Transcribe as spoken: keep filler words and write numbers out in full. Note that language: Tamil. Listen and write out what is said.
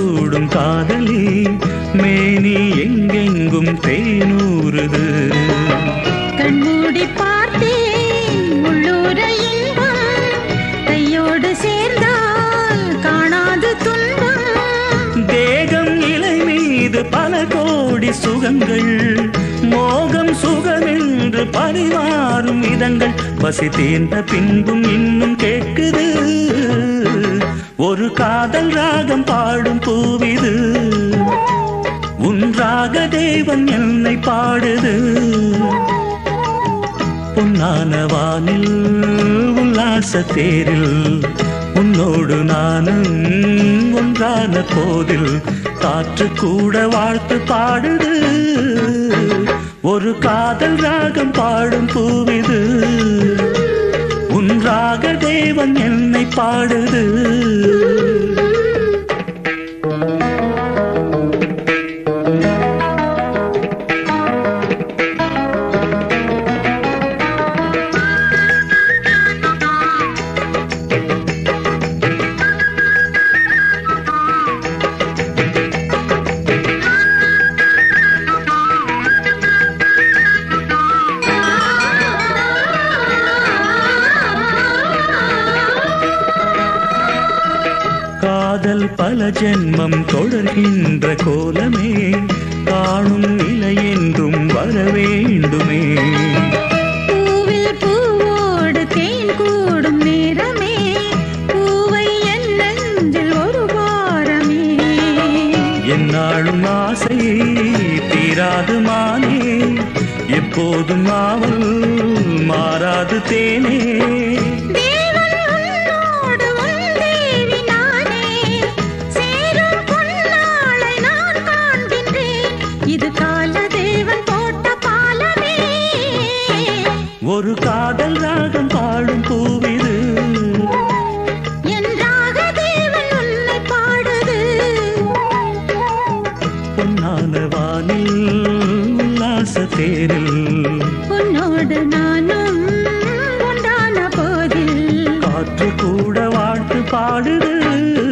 சூடும் காதலி மேனி எங்கெங்கும் தேனூறுது. கண்மூடி பார்த்தேன் உள்ளூர இன்பம், கையோடு சேர்ந்தால் காணாது துன்பம். தேகம் இலை மீது பல கோடி சுகங்கள், மோகம் சுகமென்று பரிமாறும் விதங்கள். பசி தீர்ந்த பின்பும் இன்னும் கேட்குது ஒரு காதல் ராகம் பாடும் பூவிது. உன் ராக தேவன் என்னை பாடுது. பொன்னான வானில் உல்லாச தேரில் உன்னோடு நானும் ஒன்றான போதில் காற்று கூட வாழ்த்து பாடுது. ஒரு காதல் ராகம் பாடும் பூவிது. உன் ராக தேவன் என்னை பாடுது. காதல் பல ஜென்மம் தொடர்கின்ற கோலமே, காணும் நிலை என்றும் வர வேண்டுமே. பூவில் பூவோடு தேன் கூடும் நேரமே, பூவை என் நெஞ்சில் ஒரு வாரமே. என்னாலும் ஆசை தீராது மானே, எப்போதும் ஆவல் மாறாது தேனே. இது கால தேவன் போட்ட பாலமே. ஒரு காதல் ராகம் பாடும் பூவிது. என் ராக தேவன் உன்னை பாடுது. பொன்னான வானில் உல்லாச தேரில் உன்னோடு நானும் ஒன்றான போதில் காற்று கூட வாழ்த்து பாடுது.